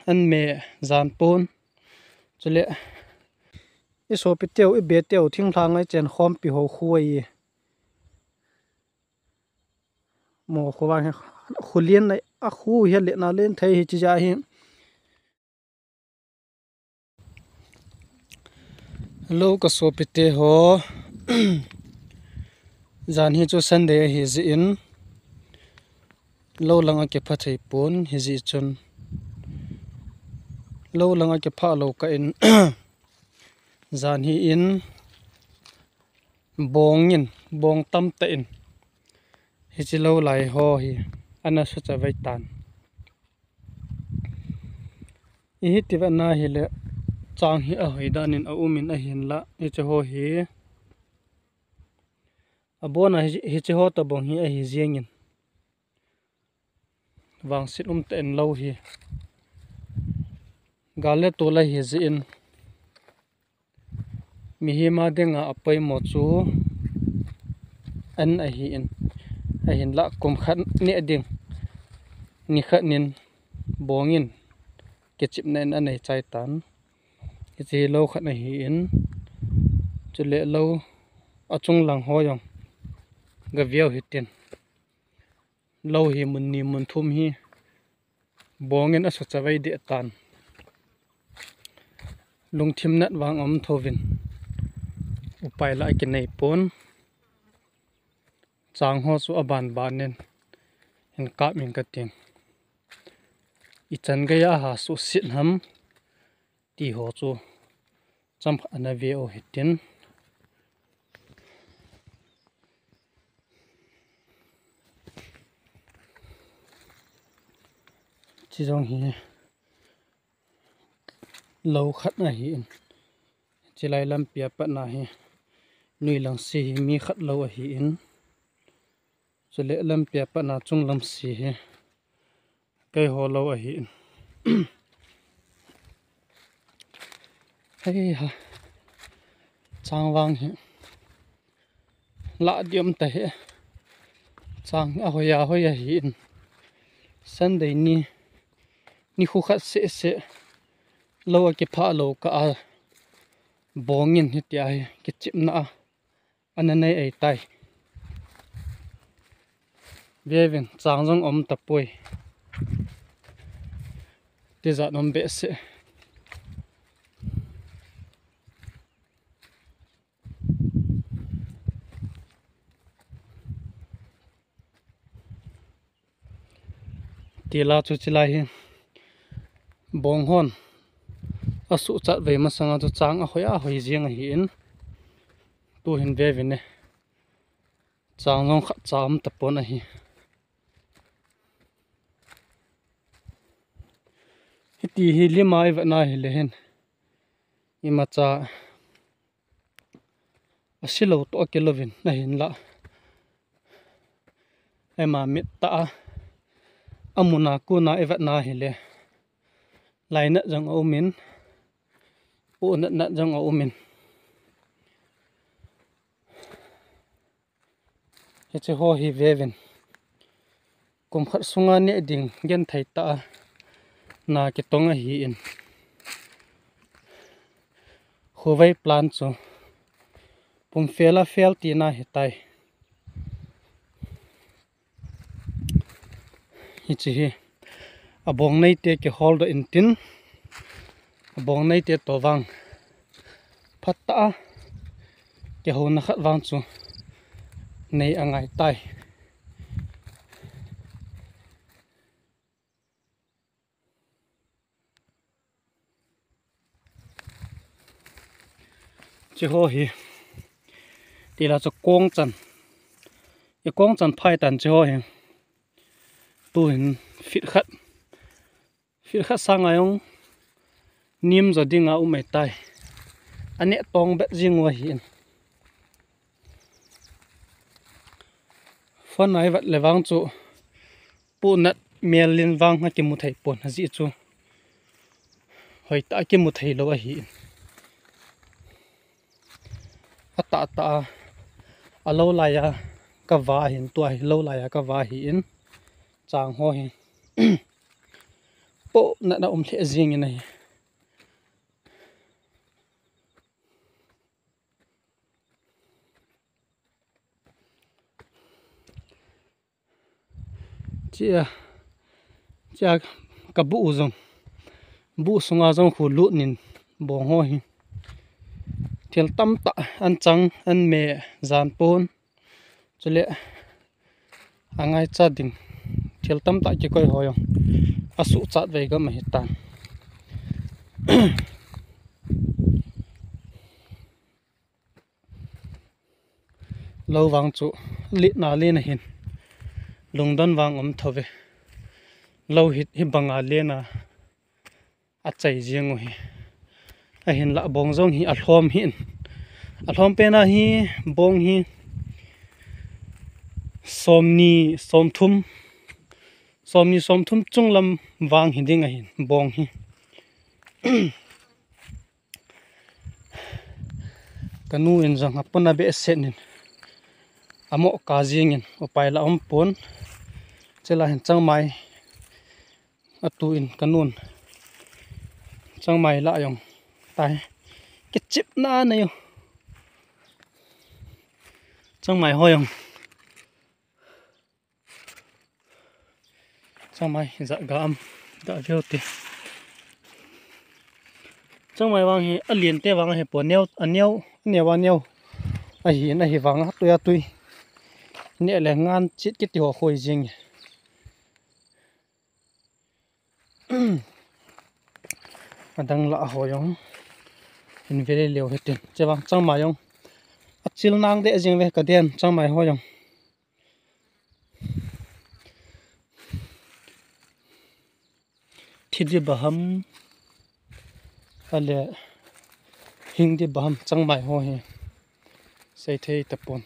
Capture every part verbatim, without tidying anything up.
an me zan pon chule i so pi teu i be teu thing thlang ai chen khom pi ho khuai mo khowa khulien nei a khu hi le na len thei hi chi ja hi lo ka so pi te ho zan hi chu sunday hi zi in lo langa ke pha thei pon hi zi chun lo langa ke pha lo ka in zan hi in bong in bong tam ta in hi chi lo lai ho hi ana sa cha vai tan i hi ti va na hi le chang hi a hoi dan in a umin a hin la hi che ho hi a bona hi che ho ta bong hi a hi zieng in wang sit um ten lo hi gale to la hi zi in mi hi ma denga apai mo chu an a hi in a hin la kum khat ne ding ni khat nin bongin ke chip nen an nei chai tan chi lo khat na hi in chule lo achung lang ho yong ga viau hi tin lo hi mun ni mun thum hi bongin a so chawai de tan lung thim nat wang om thovin upai la ke nei pon chang ho chu aban ban nen en ka min ka ting i chan ga ya ha su sit ham ti ho chu cham ana ve o hitin chi jong hi lo khat na hi chi lai lam pia pa na hi nui lang si mi khat lo a hi in chule lam pia pa na chung lam si hi kai ho lo a hi in hey ha chang wang hi la diom ta he chang a hoya hoya hi in sunday ni ni khu khat se se lo ke pha lo ka a bongin hi tia hi ke chip na ana nei ai tai vevin chang jong om ta poi te za nom be se tila chu chilai hi bong hon asu chat ve ma sanga chu chang a hoya hoi jiang a hi in tu hin ve vin ne chang long kha cham ta pon a hi ti hi limai va na hi le hen i ma cha asilo to kelovin na hin la ema mit ta amuna ku na evat na hi le laina jang o min u na na jang o min he che ho hi veven kum khat sunga ne ding gen thai ta na ke tong a hi in khowai plan chu pum fela fel ti na he tai hi chi hi abong nei te ke hold in tin abong nei te to wang phatta ke ho na khat wang chu nei angai tai chi ho hi ti la cho kong chan e kong chan phai tan chi ho hi tu hin fit khat fit khat sang ayong nim zo dinga u mai tai ane tong be jing wa hin phone ai wat lewang chu pu nat mel lin wang ha ke mu thai pon ha ji chu hoi ta ke mu thai lo a hi ata ta alo la ya ka wa hin tu ai lo la ya ka wa hi in chang ho hi bộ nãy đã ôm lệ riêng như này chị à chị à cả bụ rồng bụ sung à rồng khu lụn nhìn bong hoi thiel tam ta an chang an me zan pon chule angai cha ding thiel tam ta ki koi hoyong asu chat ve ga mai tan lâu vàng chu li na le na hin lungdan wang om thove lâu hit hi banga le na a chai jiang hi a hin la bong zong hi a hlom hin a hlom pe na hi bong hi somni somthum somni somthum chunglam wang hi ding a hin bong hi kanu in jang apona be senin amo ka jingin opai la om pon chela hin changmai atu in kanun changmai la yong tai ke chip na na yo changmai hoyong changmai za gam da veote changmai wang hi alien te wang he poneu aneu newa neu a hi na hi wang tuya tui ne le ngan chit ki ti ho khoi jing adang la hoyong in vele leo hetin chewang changmai yong achil nang de jing ve ka den changmai hoyong thidi baham ale hingdi baham changmai ho he sei thei tapon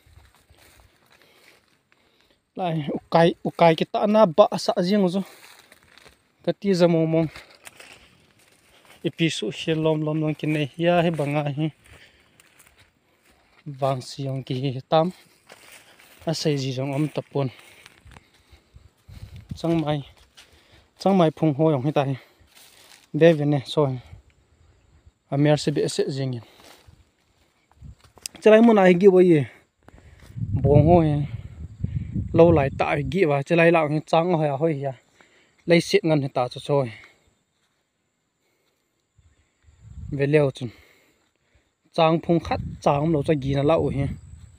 lai ukai ukai ki ta na ba sa jing zo ka ti zamo mong episu shelom lom lom ki nei ya he banga hi wang siong ki tam a sei ji jong om tapon changmai changmai phung ho yong hi tai de vene so a mer se be se jing chalai mun ai gi wo ye bong ho he lâu lại tại ghi và chơi lại lặng trắng hồi hồi ya lấy xịn ngân ta cho chơi về leo chun trắng phung khát trắng lâu cho ghi nó lậu he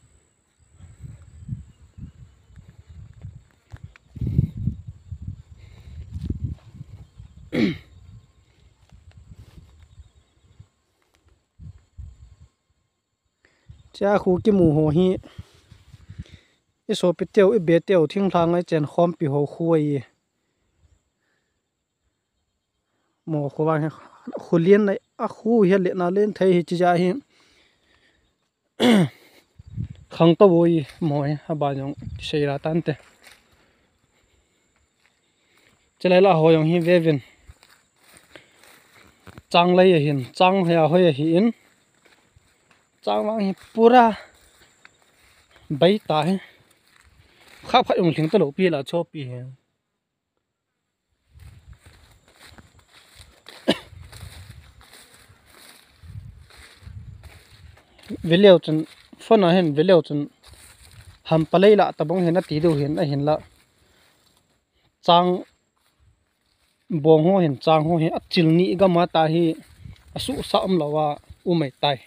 cha khu cái mù hồ hi cái số bị tiêu cái bé tiêu thinh thang ấy chèn khom bị hồ khui mồ khu vàng khu liên này à khu hiện lệ nào lên thấy chỉ ra hiện không to vui mồi à bà nhung xây ra tan te chỉ lấy là hồi nhung hi về viên trang lấy hiện trang hay hồi hiện trang vàng hi pura bay tai khắp khách dùng tiếng tàu pi là cho pi về liệu chân phân ở hiện về liệu chân hầm palei là tập bóng hiện là tí đầu hiện là hiện là trang bong ho hiện trang ho hiện chil ni ga ma ta hi asu sa am lawa u mai tai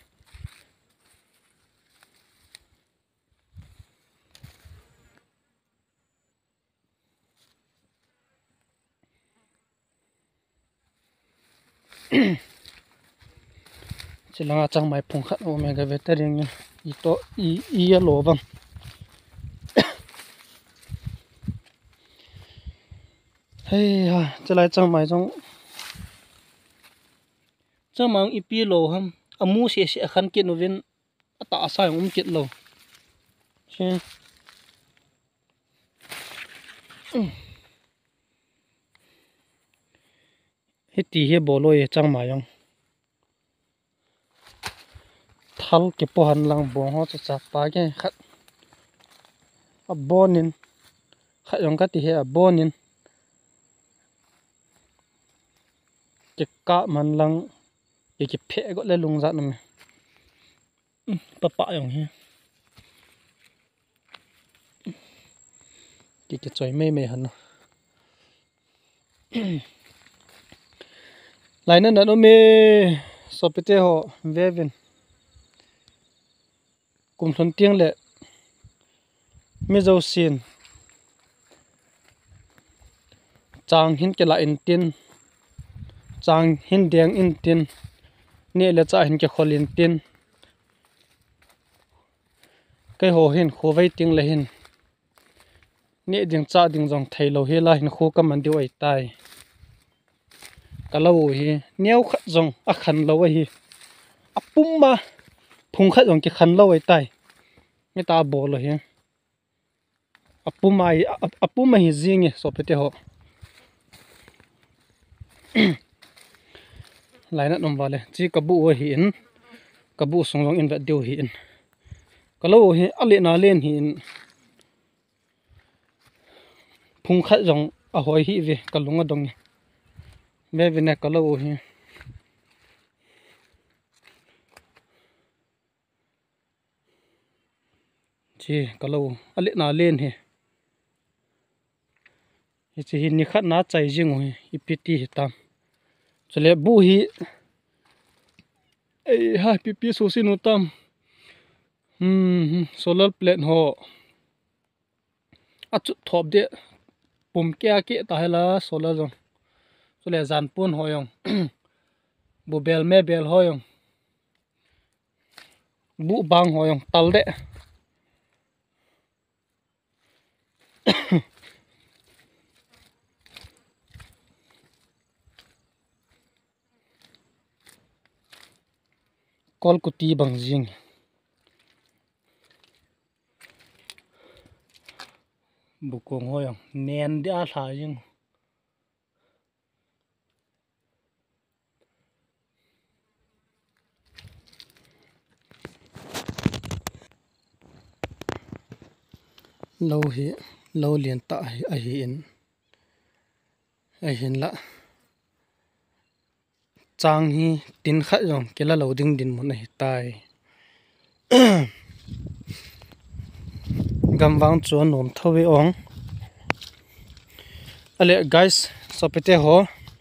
chỉ là chẳng mấy phùng khát ôm cái vết tê riêng ý to ý ý lỗ vâng hey ha chỉ là chẳng mấy trong chẳng mấy ý pi lỗ ham amu sẽ sẽ khăn kiện viên tạ sai ôm kiện lỗ chứ hết tí hết bộ lôi chẳng mấy không thal cái po han lang bong ho cha cha pa cái khát a bonin khát yong cái tí hết a bonin cái cá man lăng cái cái phe gọi là lùng dạn này pa pa yang hi cái cái choi mê mê hẳn lại nữa nó mê so pete ho ve ven cùng thôn tiếng lệ mê dâu xiên chàng hin cái lại in tiên chàng hin đèn in tiên nè là cha hin cái khol in tiên cái hồ hin khô vây tiếng là hin nè tiếng cha tiếng dòng thầy lâu hi là hin khô cầm ăn điệu ấy tai cả lâu hi neo khát dòng à khăn lâu hi à pum mà phung khát dòng cái khăn lâu ấy tai người ta bỏ rồi hi à pum mà à pum mà hi riêng nhỉ so pete ho lại nó nằm vào đây chỉ có bộ hiện có bộ song song in vật điều hiện có lâu hiện ở lên nó lên hiện phung khát dòng ở hồi hi về có lúng ở đông về về này có lâu hiện chỉ có lâu ở lên nó lên hiện chỉ hiện như khát ná chạy riêng rồi ipiti tam cho nên bu hi ai ha pipi so sin utam hmm solar plate ho a chu thop de pum kya ke ta hala solar jong cho nên zan pun ho yong bu bel me bel ho yong bu bang ho yong tal de kol kuti bang jing bukong hoyong nen dia tha jing lâu hi lâu liền ta ai hin ai hin la chang hi tin khat jong kela loading din mon nei tai gamwang chuan nom thawi ong ale guys sopete ho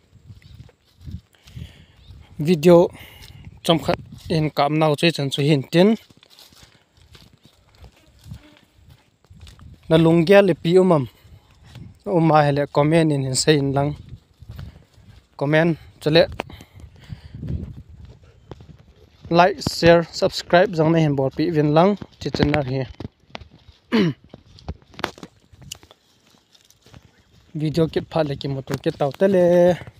video chom khat in kam nau che chan chu hin tin na lungya le pi umam uma hele comment in hin sein lang comment chale like share subscribe jong na hin bor pi vin lang chi channel hi video kit phale ki motor ke taw tele